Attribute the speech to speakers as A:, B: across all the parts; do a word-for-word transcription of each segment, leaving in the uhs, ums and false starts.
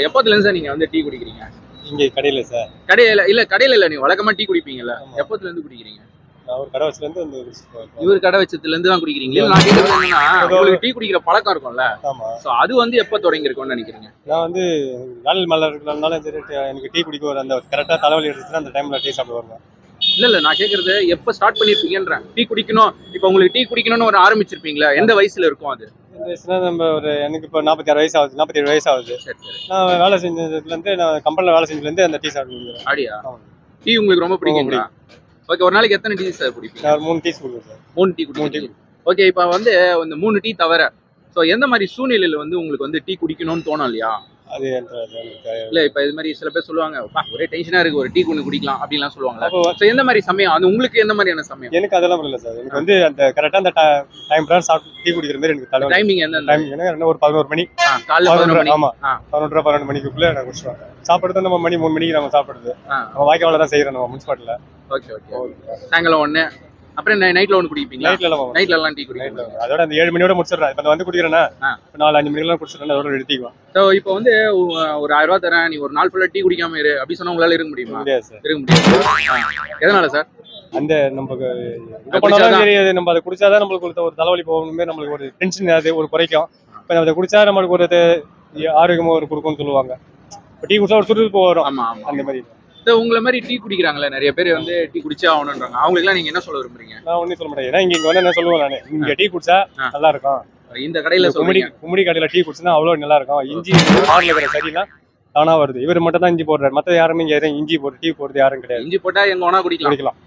A: எப்போதுல இருந்து சார் நீங்க வந்து டீ குடிக்கிறீங்க?
B: இங்க கடையில சார்.
A: கடையில இல்ல கடையில இல்ல நீங்க வழக்கமா டீ குடிப்பீங்கல்ல? எப்போதுல இருந்து குடிக்கிறீங்க?
B: நான் ஒரு கடை வச்சதுல இருந்து அந்த
A: இவர் கடை வச்சதுல இருந்து தான் குடிக்கிறீங்களா? நான் கேக்குறது என்னன்னா உங்களுக்கு டீ குடிக்கிற பழக்கம் இருக்கும்ல?
B: ஆமா.
A: சோ அது வந்து எப்ப தொடங்கி இருக்கும்னு நினைக்கிறீங்க?
B: நான் வந்து நாள் மலர் இருக்கறனால சரி எனக்கு டீ குடிக்க ஒரு அந்த கரெக்ட்டா தலைவலி எடுத்துச்சுனா அந்த டைம்ல டீ சாப்பிட வருவேன்.
A: இல்ல இல்ல நான் கேக்குறது எப்ப ஸ்டார்ட் பண்ணிருப்பீங்கன்றேன். டீ குடிக்கணும் இப்போ உங்களுக்கு டீ குடிக்கணும்னு ஒரு ஆரம்பிச்சிருப்பீங்களா? எந்த வயசுல இருக்கும் அது?
B: இந்த வயசுல நம்ம ஒரு எனக்கு இப்போ நாற்பத்தி ஆறு வயசு ஆகுது, நாற்பத்தி ஏழு வயசு ஆகுது.
A: சரி சரி.
B: நான் வேலை செஞ்சதுல இருந்து நான் கம்பெனில வேலை செஞ்சதுல இருந்து அந்த டீ சாப்பிடுவேன்.
A: அப்படியா? டீ உங்களுக்கு ரொம்ப பிடிக்குங்களா? ஓகே, ஒரு நாளைக்கு எத்தனை டீ சார் குடிப்பீங்க?
B: நான் மூணு டீ குடிப்பேன் சார்.
A: மூணு டீ குடிப்பீங்க. ஓகே, இப்போ வந்து இந்த மூணு டீ தவிர சோ எந்த மாதிரி சூழ்நிலையில வந்து உங்களுக்கு வந்து டீ குடிக்கணும்னு தோணும் இல்லையா?
B: அது
A: இல்ல இப்ப இது மாதிரி சில பேர் சொல்லுவாங்க ஒரே டென்ஷனா இருக்கு ஒரு டீ கொண்டு குடிக்கலாம் அப்படிலாம் சொல்லுவாங்க. சோ எந்த மாதிரி சமயம் அது உங்களுக்கு எந்த மாதிரியான சமயம்?
B: எனக்கு அதெல்லாம் இல்ல சார். எனக்கு வந்து அந்த கரெக்ட்டா அந்த டைம் பிரகாரம் சாப்பிட்டு டீ குடிக்கிற மாதிரி எனக்கு தலைவலி.
A: டைமிங் என்ன
B: டைமிங் என்ன ஒரு பதினொரு மணி
A: காலையில பதினொரு மணி.
B: ஆமா, பதினொன்று பன்னிரண்டு மணிக்குள்ள நான் குடிச்சுவேன். சாப்பிடுறது நம்ம மணி மூணு மணிக்கு நம்ம சாப்பிடுறது நம்ம வாய்க்கால தான் செய்யறோம் நம்ம முனிசிபாலிட்டில.
A: Okay okay. சாயங்காலம் ஒண்ணு அப்புறம் நைட்ல ஒன்னு குடிப்பீங்களா?
B: நைட்ல எல்லாம்
A: நைட்ல எல்லாம் டீ குடிப்பீங்க.
B: அதோட அந்த ஏழு மணியோட முடிச்சிடுறேன். இப்ப வந்து குடிக்கிறேன்னா நாலு அஞ்சு மணிக்கெல்லாம் குடிச்சிடுறேன். அதோட நிறுத்திக்குவேன்.
A: சோ இப்போ வந்து ஒரு ஆயிரம் ரூபாய் தரேன் நீ ஒரு நாள் ஃபுல்லா டீ குடிக்காம இரு அப்படி சொன்னா உங்களால இருக்க முடியுமா?
B: முடியாது சார்.
A: இருக்க முடியாது. எதனால சார்? அந்த
B: நமக்கு எங்க போனாலும் சரி நம்ம அதை குடிச்சாதான் நம்மளுக்கு ஒரு தலைவலி போகணுமே, நம்மளுக்கு ஒரு டென்ஷன் அது ஒரு குறைக்கும். இப்ப அதை குடிச்சா நம்மளுக்கு ஒரு ஆரோக்கியமா ஒரு கொடுக்கும்னு சொல்லுவாங்க. டீ குடிச்சா ஒரு சுறுசுறுப்பு வரும். ஆமா ஆமா அந்த மாதிரி. உங்களை மாதிரி டீ குடிக்கிறாங்களே நிறைய பேர் வந்து டீ குடிச்சா ஆகணும்ன்றாங்க. அவங்களுக்கு எல்லாம் நீங்க என்ன சொல்ல விரும்புறீங்க? நான் ஒன்னும் சொல்ல மாட்டேன். ஏன்னா இங்க வந்து என்ன சொல்லுவேன் நானு, இங்க டீ குடிச்சா நல்லா இருக்கும். இந்த கடையில கும்மிடி கும்மிடி கடையில டீ குடிச்சா அவ்வளவு நல்லா இருக்கும். இஞ்சி பால்ல இருக்கிற சரினா தானா வருது. இவர் மட்டும் தான் இஞ்சி போடுறாரு. மத்த யாருமே இங்க யாரும் இஞ்சி போட்டு டீ போடுறது யாரும் கிடையாது. இஞ்சி போட்டா எங்க வேணா குடிக்கலாம் குடிக்கலாம்.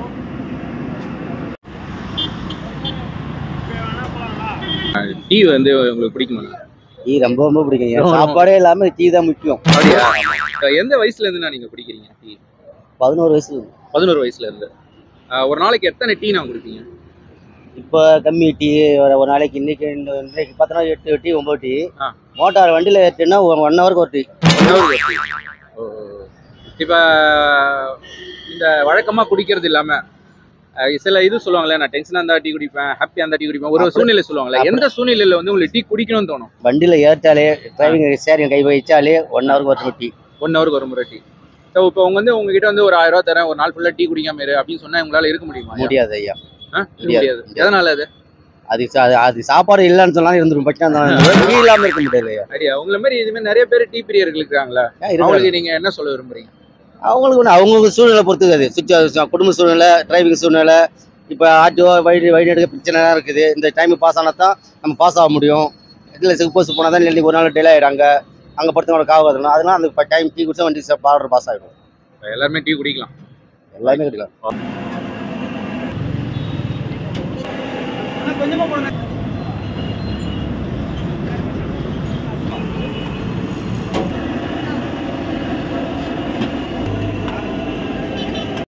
B: டீ வந்து உங்களுக்கு பிடிக்குமா? டீ ரொம்ப ரொம்ப பிடிக்கும். சாப்பாடே இல்லாம டீ தான் முக்கியம். அப்படியா? எந்த வயசுல இருந்து நீங்க குடிக்கிறீங்க டீ? பதினோரு வயசுல இருந்து. பதினோரு வயசுல இருந்து. ஒரு நாளைக்கு எத்தனை டீ நான் குடிப்பீங்க? இப்போ கம்மி டீ ஒரு நாளைக்கு இன்னைக்கு இன்னைக்கு பார்த்தோன்னா எட்டு டீ ஒன்பது டீ. மோட்டார் வண்டியில் ஏற்றினா ஒன் ஹவருக்கு ஒரு டீ. ஒன் ஹவருக்கு ஒரு டீ. இப்போ இந்த வழக்கமாக குடிக்கிறது இல்லாமல் சில இது சொல்லுவாங்களே, நான் டென்ஷனாக இருந்தால் டீ குடிப்பேன், ஹாப்பியாக இருந்தால் டீ குடிப்பேன், ஒரு சூழ்நிலை சொல்லுவாங்களே, எந்த சூழ்நிலையில் வந்து உங்களுக்கு டீ குடிக்கணும்னு தோணும்? வண்டியில் ஏற்றாலே டிரைவிங் சேரிங் கை வச்சாலே ஒன் ஹவருக்கு ஒரு டீ. ஒன் ஹவருக்கு ஒரு முறை டீ. ஸோ இப்போ அவங்க வந்து உங்ககிட்ட வந்து ஒரு ஆயிரம் ரூபா தரேன் ஒரு நாள் ஃபுல்லாக டீ குடிக்காம இரு அப்படின்னு சொன்னால் உங்களால் இருக்க முடியுமா? முடியாது ஐயா, முடியாது. எதனால அது? அது அது சாப்பாடு இல்லைன்னு சொன்னாலும் இருந்துரும். பட்சம் டீ இல்லாமல் இருக்க முடியாது ஐயா. உங்களை மாதிரி இதுமாதிரி நிறைய பேர் டீ பிரியர்கள் இருக்காங்களா? அவங்களுக்கு நீங்கள் என்ன சொல்ல விரும்புறீங்க? அவங்களுக்கு ஒன்று அவங்களுக்கு சூழ்நிலை பொறுத்துக்கு அது சுச்சுவேஷன், குடும்ப சூழ்நிலை, டிரைவிங் சூழ்நிலை. இப்போ ஆட்டோ வழி வழி எடுக்க பிரச்சனைலாம் இருக்குது. இந்த டைம் பாஸ் ஆனால் தான் நம்ம பாஸ் ஆக முடியும். இல்லை சப்போஸ் போனால் தான் இல்லை ஒரு நாள் டிலே ஆகிடாங்க, அங்கே படுத்தவங்கள காவதுனா அதெல்லாம் அந்த டைம் டீ குடிச்சா வண்டி பார்டர் பாஸ் ஆகிடும். எல்லாருமே டீ குடிக்கலாம். எல்லாருமே குடிக்கலாம். கொஞ்சமாக போடுங்க.